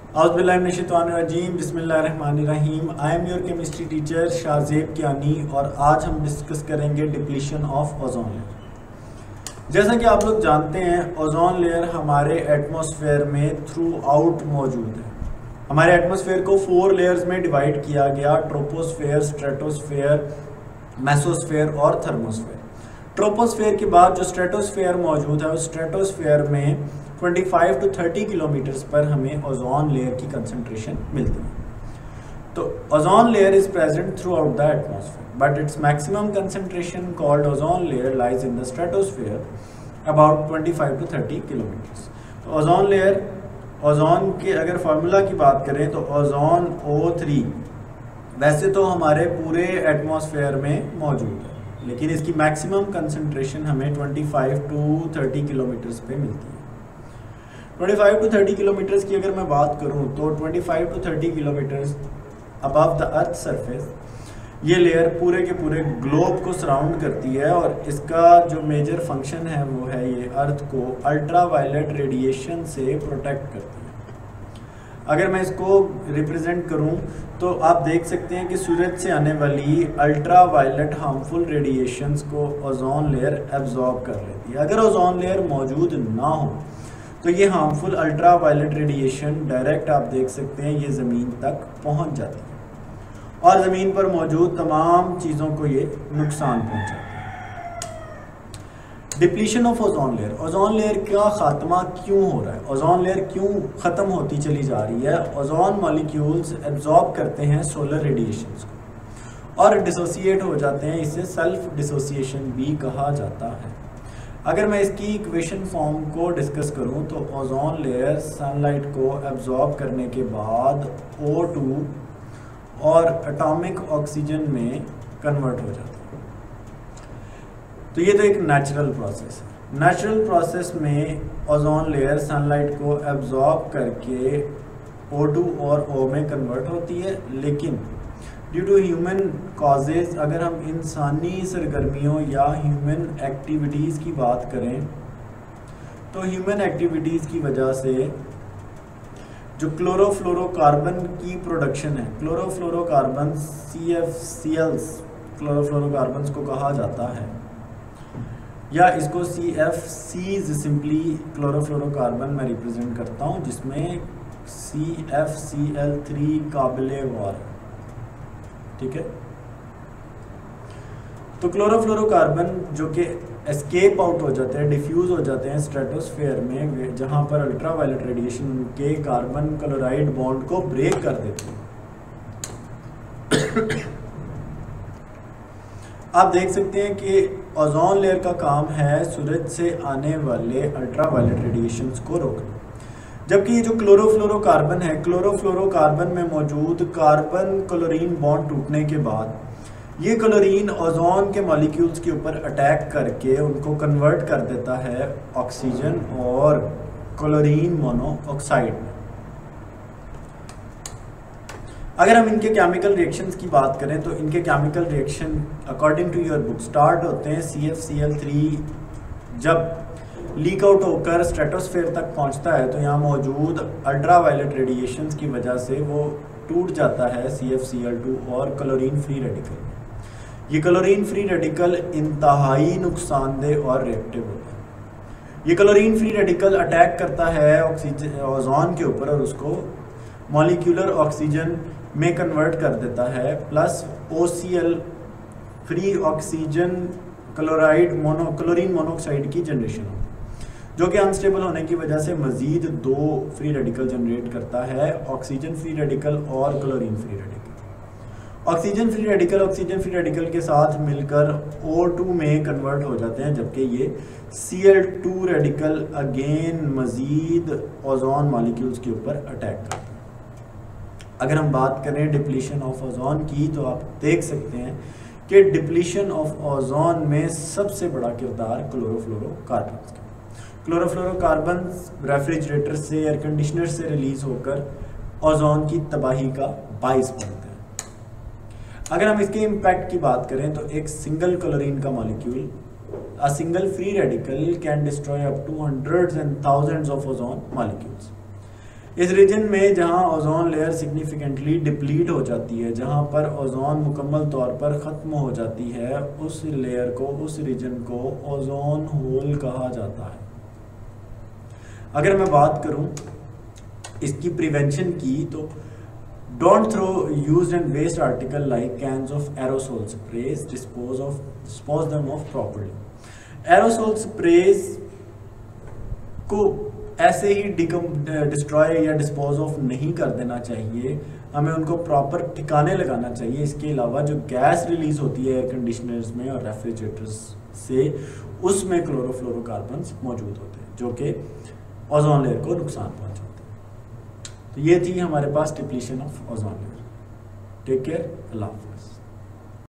औज़ुबिल्लाहिमिनश्शैतानिर्रजीम बिस्मिल्लाहिर्रहमानिर्रहीम। I am your chemistry teacher Shahzeb Kiyani और आज हम डिस्कस करेंगे डिप्लीशन ऑफ ओजोन लेयर। जैसा कि आप लोग जानते हैं, ओजोन लेयर हमारे एटमॉस्फेयर में थ्रू आउट मौजूद है। हमारे एटमॉस्फेयर को 4 लेयर्स में डिवाइड किया गया: ट्रोपोस्फेयर, स्ट्रेटोस्फेयर, मेसोस्फेयर और थर्मोस्फेयर। ट्रोपोस्फेयर के बाद जो स्ट्रेटोस्फेयर मौजूद है, उस स्ट्रेटोस्फेयर में 25 to 30 किलोमीटर्स पर हमें ओजोन लेयर की कंसंट्रेशन मिलती है। तो ozone layer is present throughout the atmosphere, but it's maximum concentration called ozone layer lies in the stratosphere about 25 to 30 kilometres. तो ओजोन लेयर, ओजोन के अगर फार्मूला की बात करें तो ओजोन O3 वैसे तो हमारे पूरे एटमॉस्फेयर में मौजूद है, लेकिन इसकी मैक्सिमम कंसंट्रेशन हमें 25 to 30 किलोमीटर्स पे मिलती है। 25 to 30 किलोमीटर्स की अगर मैं बात करूं तो 25 to 30 kilometres above the earth surface ये लेयर पूरे के पूरे ग्लोब को सराउंड करती है और इसका जो मेजर फंक्शन है वो है ये अर्थ को अल्ट्रा वायलेट रेडिएशन से प्रोटेक्ट करती है। अगर मैं इसको रिप्रेजेंट करूं तो आप देख सकते हैं कि सूरज से आने वाली अल्ट्रा वायलेट हार्मफुल रेडिएशंस को ओजोन लेयर एब्जॉर्ब कर लेती है। अगर ओजोन लेयर मौजूद ना हो तो ये harmful ultraviolet radiation direct आप देख सकते हैं ये ज़मीन तक पहुंच जाती है और ज़मीन पर मौजूद तमाम चीज़ों को ये नुकसान पहुंचाती है। Depletion of ozone layer, ozone layer का खात्मा क्यों हो रहा है, ओजोन लेयर क्यों ख़त्म होती चली जा रही है? ओजोन मॉलिक्यूल्स एब्जॉर्ब करते हैं सोलर रेडिएशंस को और डिसोसिएट हो जाते हैं, इसे सेल्फ डिसोसिएशन भी कहा जाता है। अगर मैं इसकी इक्वेशन फॉर्म को डिस्कस करूं तो ओजोन लेयर सनलाइट को एब्जॉर्ब करने के बाद O2 और एटॉमिक ऑक्सीजन में कन्वर्ट हो जाती है। तो ये तो एक नेचुरल प्रोसेस है। नेचुरल प्रोसेस में ओजोन लेयर सनलाइट को एब्जॉर्ब करके O2 और O में कन्वर्ट होती है, लेकिन ड्यू टू ह्यूमन कॉजेज़, अगर हम इंसानी सरगर्मियों या ह्यूमन एक्टिविटीज़ की बात करें तो ह्यूमन एक्टिविटीज़ की वजह से जो क्लोरोफ्लोरोकार्बन की प्रोडक्शन है, क्लोरोफ्लोरोकार्बन CFCLs क्लोरोफ्लोरोकार्बन्स को कहा जाता है, या इसको CFCs सिंपली क्लोरोफ्लोरोकार्बन मैं रिप्रेजेंट करता हूँ, जिसमें CFCl3 काबिले वार, ठीक है। तो क्लोरोफ्लोरोकार्बन जो कि एस्केप आउट हो जाते हैं, डिफ्यूज़ हो जाते हैं स्ट्रेटोस्फेयर में, जहाँ पर अल्ट्रा वायलेट रेडिएशन के कार्बन क्लोराइड बॉन्ड को ब्रेक कर देते हैं। आप देख सकते हैं कि ओजोन लेयर का काम है सूरज से आने वाले अल्ट्रा वायलेट रेडिएशंस को रोकना, जबकि ये जो क्लोरोफ्लोरोकार्बन है, क्लोरोफ्लोरोकार्बन में मौजूद कार्बन क्लोरीन बॉन्ड टूटने के बाद ये क्लोरीन ओजोन के मॉलिक्यूल्स के ऊपर अटैक करके उनको कन्वर्ट कर देता है ऑक्सीजन और क्लोरीन मोनोऑक्साइड में। अगर हम इनके केमिकल रिएक्शंस की बात करें तो इनके chemical reaction according to your book start होते हैं CFCl3 जब लीक आउट होकर स्ट्रेटोस्फेयर तक पहुंचता है तो यहाँ मौजूद अल्ट्रा वायलेट रेडिएशंस की वजह से वो टूट जाता है CFCl2 और क्लोरीन फ्री रेडिकल। ये क्लोरीन फ्री रेडिकल इंतहाई नुकसानदेह और रिएक्टिव होता है। ये क्लोरीन फ्री रेडिकल अटैक करता है ऑक्सीजन ओजोन के ऊपर और उसको मॉलिक्यूलर ऑक्सीजन में कन्वर्ट कर देता है, plus OCl free oxygen chloride chlorine monoxide की जनरेशन होती है, जो कि अनस्टेबल होने की वजह से मजीद 2 फ्री रेडिकल जनरेट करता है, ऑक्सीजन फ्री रेडिकल और chlorine free radical. Oxygen free radical के साथ मिलकर O2 में कन्वर्ट हो जाते हैं, जबकि ये Cl2 रेडिकल अगेन मजीद ओजोन मॉलिक्यूल्स के ऊपर अटैक करता है। अगर हम बात करें डिप्लीशन ऑफ ओजोन की तो आप देख सकते हैं कि डिप्लीशन ऑफ ओजोन में सबसे बड़ा किरदार क्लोरोफ्लोरोकार्बन का। क्लोरोफ्लोरोकार्बन रेफ्रिजरेटर से, एयर कंडीशनर से रिलीज होकर ओजोन की तबाही का बाइस बनते हैं। अगर हम इसके इम्पैक्ट की बात करें तो एक सिंगल क्लोरीन का molecule, a single free radical can destroy up to hundreds and thousands of ozone molecules. इस रीजन में जहां ओजोन लेयर सिग्निफिकेंटली डिप्लीट हो जाती है, जहां पर ओजोन मुकम्मल तौर पर ख़त्म हो जाती है, उस लेयर को, उस रीजन को ओजोन होल कहा जाता है। अगर मैं बात करूं इसकी प्रिवेंशन की, तो don't throw used and waste article like cans of aerosol sprays, dispose them of properly. Aerosol sprays को ऐसे ही डिस्ट्रॉय या डिस्पोज ऑफ नहीं कर देना चाहिए, हमें उनको प्रॉपर ठिकाने लगाना चाहिए। इसके अलावा जो गैस रिलीज होती है एयर कंडीशनर्स में और रेफ्रिजरेटर्स से, उसमें क्लोरोफ्लोरोकार्बन्स मौजूद होते हैं जो कि ओजोन लेयर को नुकसान पहुंचाते हैं। तो ये थी हमारे पास depletion of ozone layer. Take care, अल्लाह हाफ़िज़।